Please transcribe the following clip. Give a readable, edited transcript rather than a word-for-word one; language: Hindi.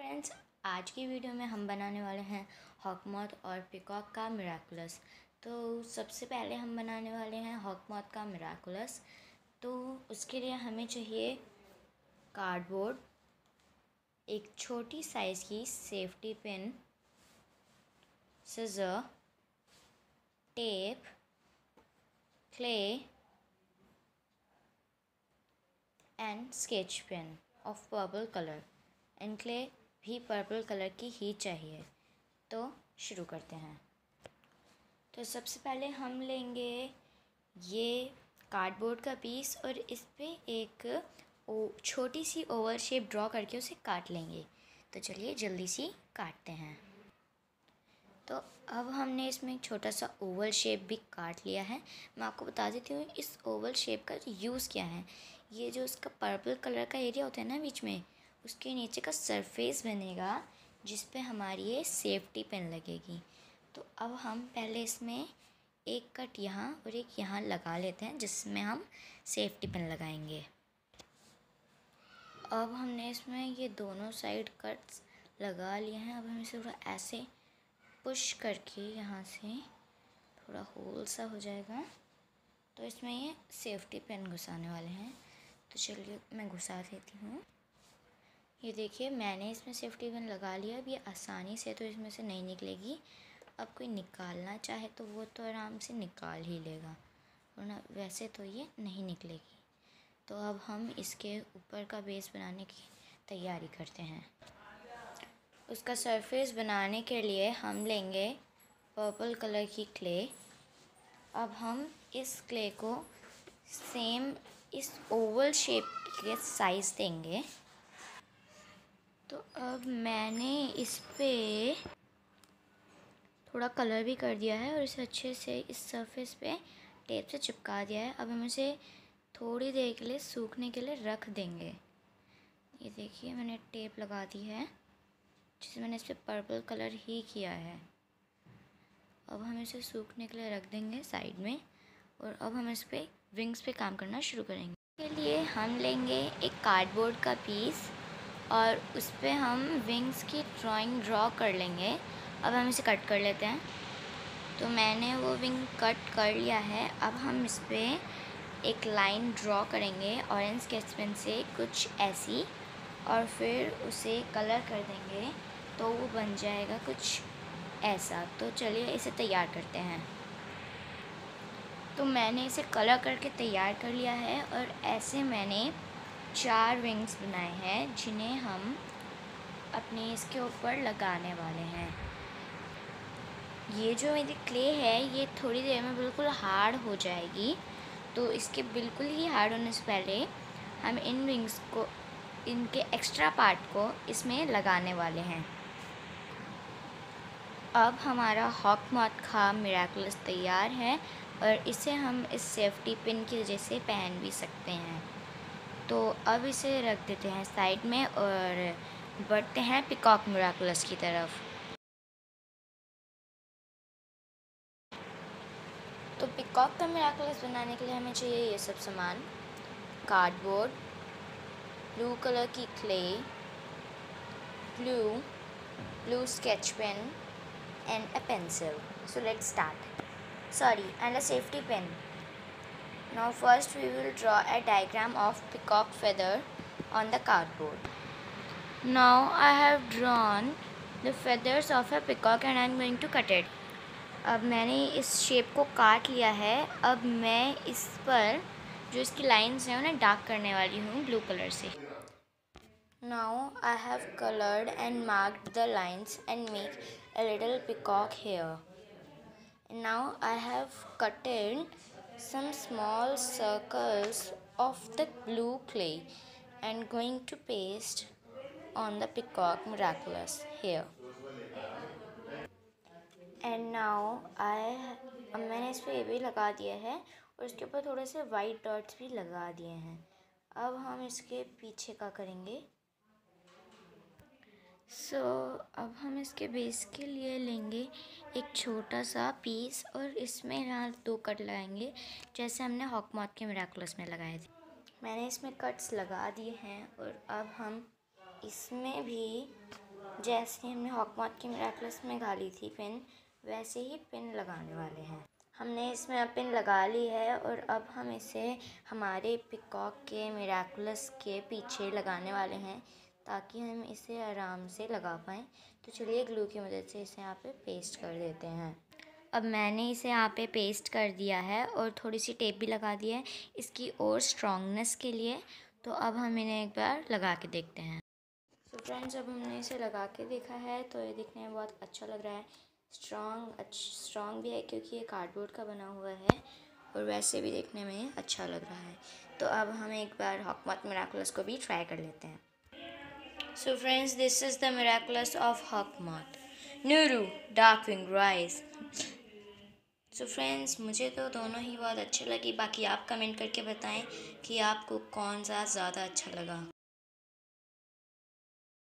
फ्रेंड्स, आज की वीडियो में हम बनाने वाले हैं हॉकमॉथ और पिकॉक का मिराकुलस। तो सबसे पहले हम बनाने वाले हैं हॉकमॉथ का मिराकुलस। तो उसके लिए हमें चाहिए कार्डबोर्ड, एक छोटी साइज़ की safety pin, scissor, tape, clay and sketch pen of purple colour. And clay भी पर्पल कलर की ही चाहिए। तो शुरू करते हैं। तो सबसे पहले हम लेंगे ये कार्डबोर्ड का पीस और इस पे एक छोटी सी ओवल शेप ड्रॉ करके उसे काट लेंगे। तो चलिए जल्दी सी काटते हैं। तो अब हमने इसमें एक छोटा सा ओवल शेप भी काट लिया है। मैं आपको बता देती हूँ इस ओवल शेप का यूज़ क्या है। ये जो इसका पर्पल कलर का एरिया होता है ना बीच में, उसके नीचे का सरफेस बनेगा जिस पे हमारी ये सेफ्टी पिन लगेगी। तो अब हम पहले इसमें एक कट यहाँ और एक यहाँ लगा लेते हैं जिसमें हम सेफ्टी पिन लगाएंगे। अब हमने इसमें ये दोनों साइड कट्स लगा लिए हैं। अब हम इसे थोड़ा ऐसे पुश करके यहाँ से थोड़ा होल सा हो जाएगा, तो इसमें ये सेफ्टी पिन घुसाने वाले हैं। तो चलिए मैं घुसा देती हूँ। ये देखिए मैंने इसमें सेफ्टी पिन लगा लिया। अब ये आसानी से तो इसमें से नहीं निकलेगी। अब कोई निकालना चाहे तो वो तो आराम से निकाल ही लेगा, वरना वैसे तो ये नहीं निकलेगी। तो अब हम इसके ऊपर का बेस बनाने की तैयारी करते हैं। उसका सरफेस बनाने के लिए हम लेंगे पर्पल कलर की क्ले। अब हम इस क्ले को सेम इस ओवल शेप के साइज़ देंगे। तो अब मैंने इस पे थोड़ा कलर भी कर दिया है और इसे अच्छे से इस सरफेस पे टेप से चिपका दिया है। अब हम इसे थोड़ी देर के लिए सूखने के लिए रख देंगे। ये देखिए मैंने टेप लगा दी है जिसे मैंने इस पर पर्पल कलर ही किया है। अब हम इसे सूखने के लिए रख देंगे साइड में और अब हम इस पर विंग्स पे काम करना शुरू करेंगे। इसके लिए हम लेंगे एक कार्डबोर्ड का पीस और उस पर हम विंग्स की ड्रॉ कर लेंगे। अब हम इसे कट कर लेते हैं। तो मैंने वो विंग कट कर लिया है। अब हम इस पर एक लाइन ड्रॉ करेंगे ऑरेंज स्केच पेन से कुछ ऐसी, और फिर उसे कलर कर देंगे तो वो बन जाएगा कुछ ऐसा। तो चलिए इसे तैयार करते हैं। तो मैंने इसे कलर करके तैयार कर लिया है और ऐसे मैंने 4 विंग्स बनाए हैं जिन्हें हम अपने इसके ऊपर लगाने वाले हैं। ये जो मेरी क्ले है ये थोड़ी देर में बिल्कुल हार्ड हो जाएगी। तो इसके बिल्कुल ही हार्ड होने से पहले हम इन विंग्स को, इनके एक्स्ट्रा पार्ट को इसमें लगाने वाले हैं। अब हमारा हॉकमॉथ का मिराकुलस तैयार है और इसे हम इस सेफ्टी पिन की वजह से पहन भी सकते हैं। तो अब इसे रख देते हैं साइड में और बढ़ते हैं पिकॉक मिराकुलस की तरफ। तो पिकॉक का मिराकुलस बनाने के लिए हमें चाहिए ये सब सामान: कार्डबोर्ड, ब्लू कलर की clay, blue sketch pen and a pencil. So let's start. And a safety pin. Now first we will draw a diagram of peacock feather on the cardboard. Now I have drawn the feathers of a peacock and I am going to cut it. अब मैंने इस शेप को काट लिया है। अब मैं इस पर जो इसकी लाइंस हैं उन्हें डार्क करने वाली हूँ ब्लू कलर से। Now I have colored and marked the lines and make a little peacock here. And now I have cutted some small circles of the blue clay and going to paste on the peacock miraculous here. And now अब मैंने इस पर ये भी लगा दिया है और इसके ऊपर थोड़े से वाइट डॉट्स भी लगा दिए हैं। अब हम इसके पीछे का करेंगे। अब हम इसके बेस के लिए लेंगे एक छोटा सा पीस और इसमें यहाँ 2 कट लगाएंगे जैसे हमने हॉकमॉथ के मिराकुलस में लगाए थे। मैंने इसमें कट्स लगा दिए हैं और अब हम इसमें भी जैसे हमने हॉकमॉथ की मिराकल्स में डाली थी पिन, वैसे ही पिन लगाने वाले हैं। हमने इसमें अब पिन लगा ली है और अब हम इसे हमारे पिकॉक के मिराकुलस के पीछे लगाने वाले हैं ताकि हम इसे आराम से लगा पाएँ। तो चलिए ग्लू की मदद से इसे यहाँ पे पेस्ट कर देते हैं। अब मैंने इसे यहाँ पे पेस्ट कर दिया है और थोड़ी सी टेप भी लगा दी है इसकी और स्ट्रॉन्गनेस के लिए। तो अब हम इन्हें एक बार लगा के देखते हैं। तो फ्रेंड्स, अब हमने इसे लगा के देखा है तो ये दिखने में बहुत अच्छा लग रहा है। स्ट्रॉन्ग भी है क्योंकि ये कार्डबोर्ड का बना हुआ है और वैसे भी देखने में अच्छा लग रहा है। तो अब हम एक बार हॉकमॉथ मिराकुलस को भी ट्राई कर लेते हैं। So friends, this is the miraculous of Hawkmoth Nooroo Darkwing rise. So friends, मुझे तो दोनों ही बहुत अच्छे लगे। बाकी आप कमेंट करके बताएं कि आपको कौन सा ज़्यादा अच्छा लगा।